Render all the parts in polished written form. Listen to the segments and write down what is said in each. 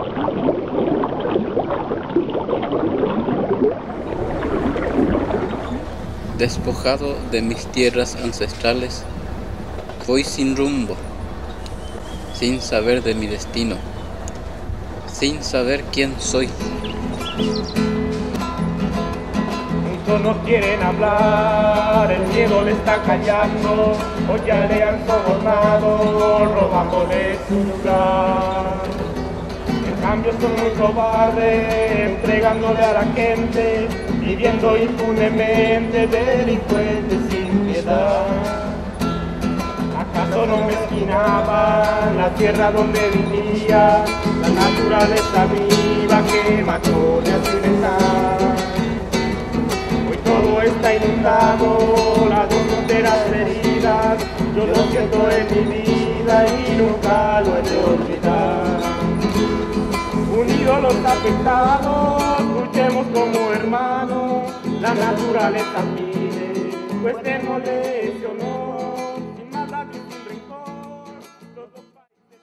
Despojado de mis tierras ancestrales, voy sin rumbo, sin saber de mi destino, sin saber quién soy. Muchos no quieren hablar, el miedo le está callando, o ya le han sobornado, robándole su lugar. En cambio son muy cobardes, entregándole a la gente, viviendo impunemente, delincuentes sin piedad. ¿Acaso no mezquinaban la tierra donde vivía, la naturaleza viva que mató de libertad? Hoy todo está inundado, las dos fronteras heridas, yo lo siento en mi vida y nunca lo he de olvidar. Unidos los afectados, luchemos como hermanos, la naturaleza pide, pues démosle ese honor, sin maldad y sin rencor, los dos países.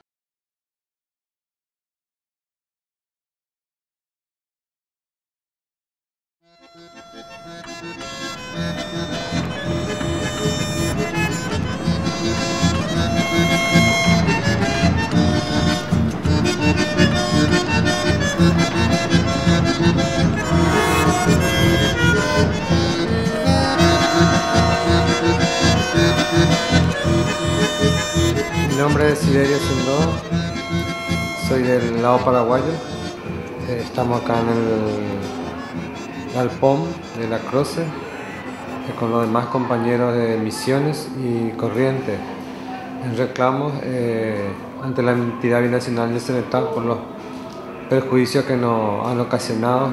Mi nombre es Siderio Sundó, soy del lado paraguayo. Estamos acá en el galpón de La Croce con los demás compañeros de Misiones y Corrientes en reclamos ante la entidad binacional de Yacyretá por los perjuicios que nos han ocasionado,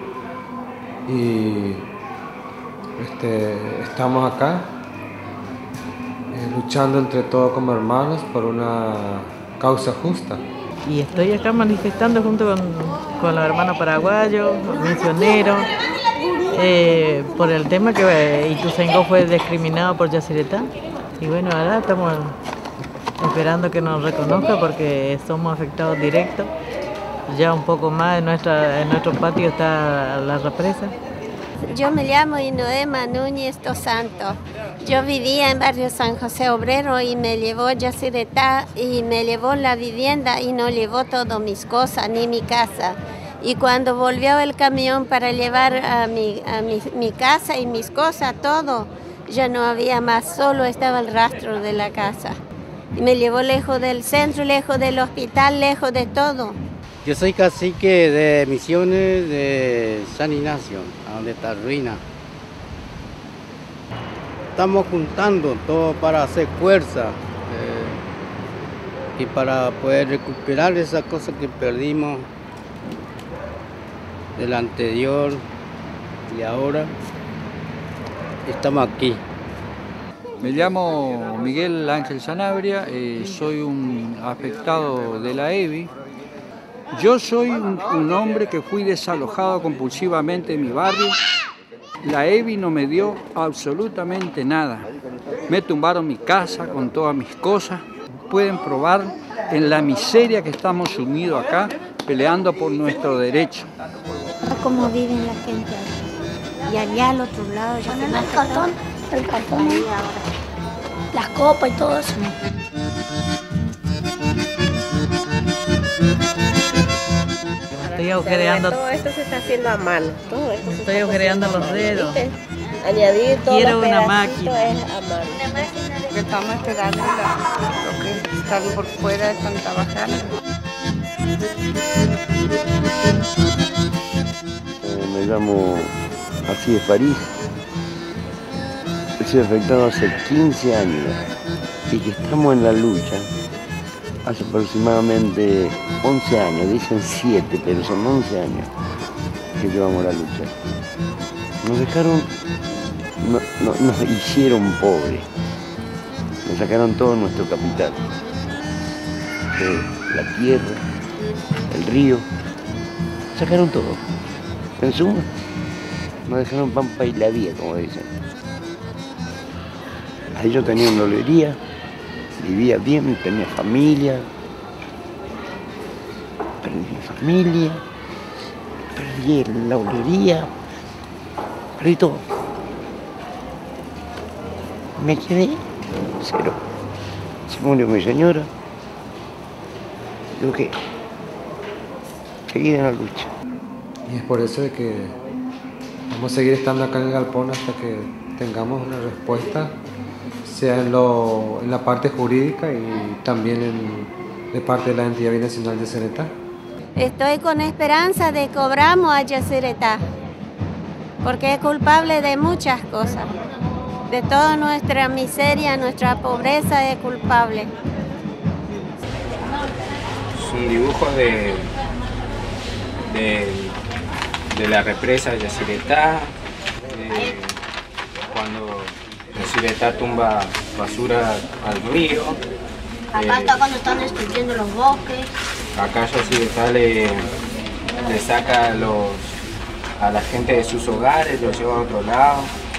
y estamos acá luchando entre todos como hermanos por una causa justa. Y estoy acá manifestando junto con los hermanos paraguayos, los misioneros, por el tema que Ituzaingó fue discriminado por Yacyretá. Y bueno, ahora estamos esperando que nos reconozca porque somos afectados directos. Ya un poco más en nuestro patio está la represa. Yo me llamo Inoema Núñez dos Santos. Yo vivía en barrio San José Obrero y me llevó Yacyretá y me llevó la vivienda y no llevó todas mis cosas ni mi casa. Y cuando volvió el camión para llevar a mi casa y mis cosas, todo, ya no había más, solo estaba el rastro de la casa. Y me llevó lejos del centro, lejos del hospital, lejos de todo. Yo soy cacique de Misiones de San Ignacio, a donde está ruina. Estamos juntando todo para hacer fuerza y para poder recuperar esas cosas que perdimos del anterior y ahora estamos aquí. Me llamo Miguel Ángel Sanabria, soy un afectado de la EBI. Yo soy un hombre que fui desalojado compulsivamente de mi barrio. La EBI no me dio absolutamente nada. Me tumbaron mi casa con todas mis cosas. Pueden probar en la miseria que estamos sumidos acá, peleando por nuestro derecho. ¿Cómo viven la gente ahí? Y allá al otro lado, ya ponen el cartón ahí ahora. Las copas y todo eso. Estoy agujereando. Todo esto se está haciendo a mano. Todo esto estoy agujereando los dedos. Añadir todo. Quiero una máquina. Es a mano. Una máquina de... Estamos esperando lo que están por fuera, están trabajando. Me llamo Así de París. Estoy afectado hace 15 años y que estamos en la lucha hace aproximadamente 11 años, dicen 7, pero son 11 años que llevamos la lucha. Nos dejaron, nos hicieron pobres, nos sacaron todo nuestro capital, la tierra, el río, sacaron todo. En suma, nos dejaron pampa y la vía, como dicen. Ahí yo tenía una olería, vivía bien, tenía familia, pero nos familia, perdí la olería, perdí todo. Me quedé cero. Se murió mi señora. Yo que seguí en la lucha. Y es por eso de que vamos a seguir estando acá en el galpón hasta que tengamos una respuesta, sea en la parte jurídica y también de parte de la entidad binacional de Yacyretá. Estoy con esperanza de que cobramos a Yacyretá, porque es culpable de muchas cosas. De toda nuestra miseria, nuestra pobreza es culpable. Es un dibujo de la represa de Yacyretá, cuando Yacyretá tumba basura al río. Acá está cuando están destruyendo los bosques. Acá Yacyretá le saca a la gente de sus hogares, los lleva a otro lado.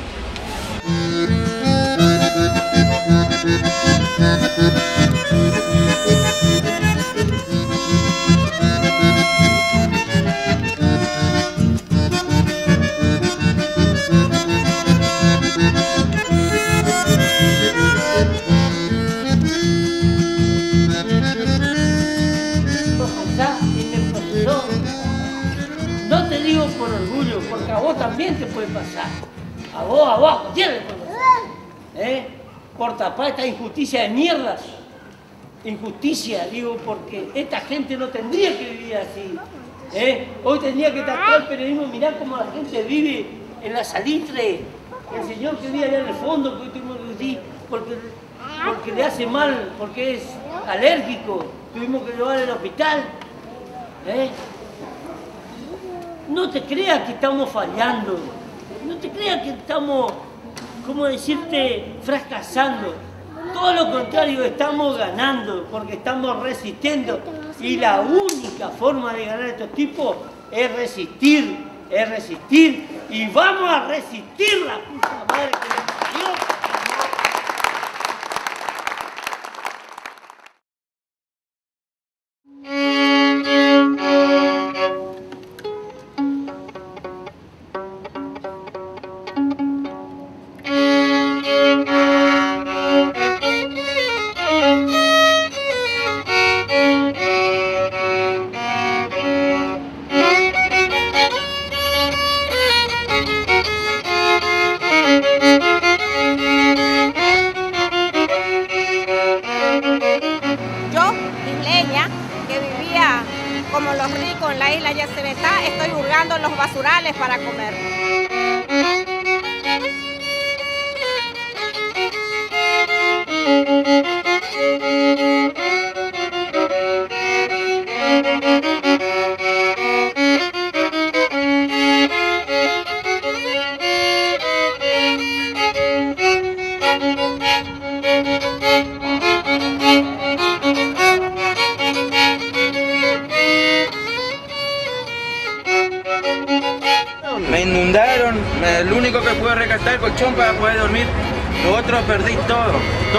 No te digo por orgullo, porque a vos también te puede pasar. A vos, cualquiera le puede pasar. Por tapar esta injusticia de mierda. Injusticia, digo, porque esta gente no tendría que vivir así. Hoy tendría que estar todo el periodismo, mirá cómo la gente vive en la salitre. El señor que vive allá en el fondo, que tuvimos que decir, porque le hace mal, porque es alérgico, tuvimos que llevarlo al hospital. No te creas que estamos fallando, no te creas que estamos, ¿cómo decirte?, fracasando. Todo lo contrario, estamos ganando, porque estamos resistiendo. Y la única forma de ganar a estos tipos es resistir, y vamos a resistir, la puta madre que nos parió. Como los ricos en la isla Yacyretá, estoy hurgando los basurales para comer. Me inundaron, lo único que pude rescatar el colchón para poder dormir, lo otro perdí todo.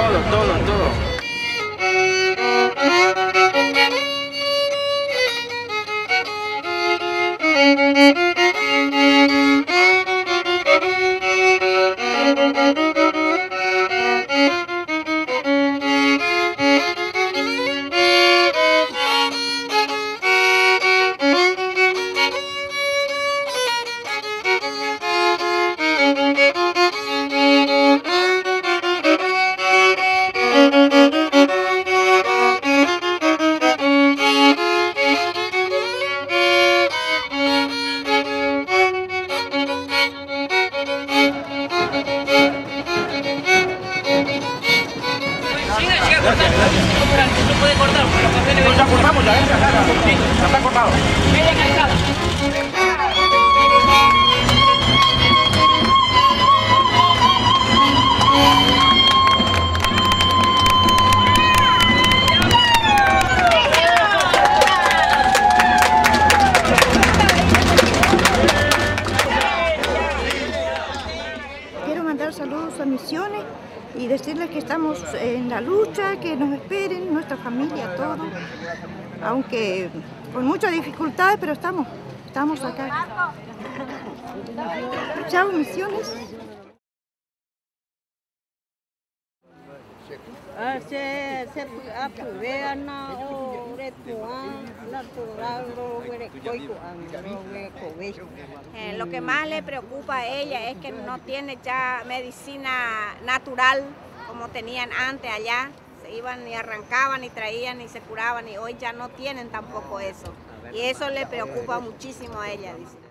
Ya cortamos, ya está cortado. Quiero mandar saludos a Misiones y decirles que estamos en la lucha, que nos esperen, nuestra familia, todo. Aunque con muchas dificultades, pero estamos acá. Chao, Misiones. Lo que más le preocupa a ella es que no tiene ya medicina natural como tenían antes allá. Se iban y arrancaban y traían y se curaban y hoy ya no tienen tampoco eso. Y eso le preocupa muchísimo a ella, dice.